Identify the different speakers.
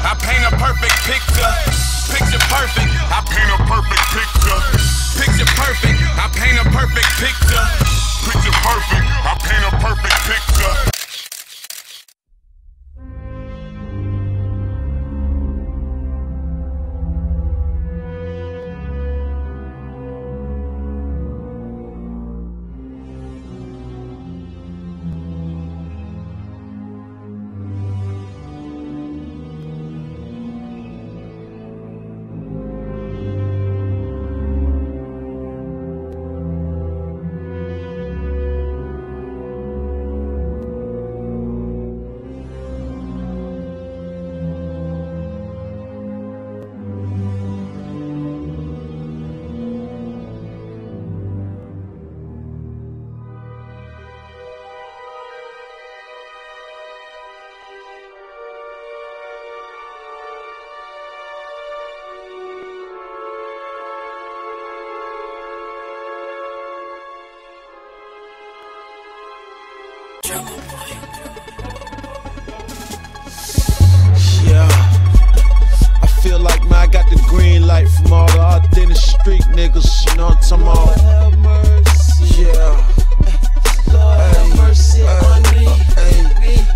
Speaker 1: I paint a perfect picture. Picture perfect. I paint a perfect picture. Picture perfect. I paint a perfect picture. Picture perfect. I paint a perfect picture.
Speaker 2: Yeah, I feel like, man, I got the green light from all the authentic street niggas, you know what I'm talking about? Yeah. Lord have mercy on me.